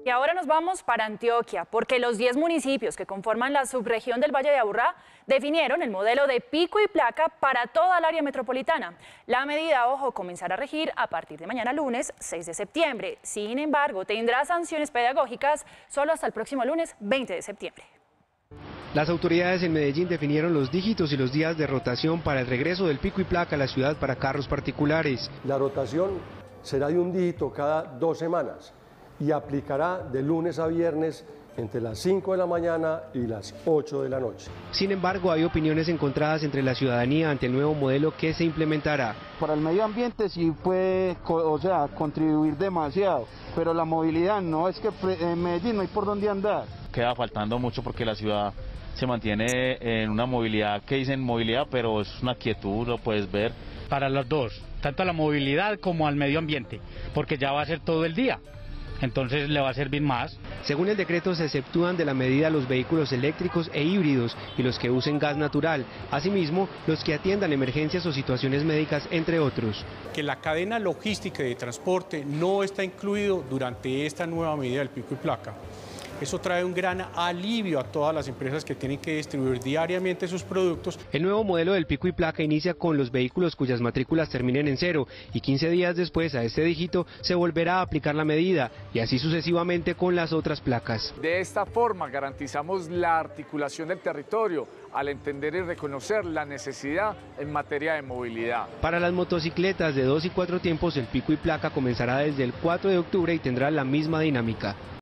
Y ahora nos vamos para Antioquia, porque los 10 municipios que conforman la subregión del Valle de Aburrá definieron el modelo de pico y placa para toda el área metropolitana. La medida, ojo, comenzará a regir a partir de mañana lunes 6 de septiembre. Sin embargo, tendrá sanciones pedagógicas solo hasta el próximo lunes 20 de septiembre. Las autoridades en Medellín definieron los dígitos y los días de rotación para el regreso del pico y placa a la ciudad para carros particulares. La rotación será de un dígito cada 2 semanas y aplicará de lunes a viernes entre las 5 de la mañana y las 8 de la noche. Sin embargo, hay opiniones encontradas entre la ciudadanía ante el nuevo modelo que se implementará. Para el medio ambiente sí puede, contribuir demasiado, pero la movilidad no, es que en Medellín no hay por dónde andar. Queda faltando mucho porque la ciudad se mantiene en una movilidad que dicen movilidad, pero es una quietud, lo puedes ver. Para los dos, tanto a la movilidad como al medio ambiente, porque ya va a ser todo el día. Entonces le va a servir más. Según el decreto, se exceptúan de la medida los vehículos eléctricos e híbridos y los que usen gas natural, asimismo los que atiendan emergencias o situaciones médicas, entre otros. Que la cadena logística y de transporte no está incluido durante esta nueva medida del pico y placa. Eso trae un gran alivio a todas las empresas que tienen que distribuir diariamente sus productos. El nuevo modelo del pico y placa inicia con los vehículos cuyas matrículas terminen en 0 y 15 días después a este dígito se volverá a aplicar la medida y así sucesivamente con las otras placas. De esta forma garantizamos la articulación del territorio al entender y reconocer la necesidad en materia de movilidad. Para las motocicletas de 2 y 4 tiempos el pico y placa comenzará desde el 4 de octubre y tendrá la misma dinámica.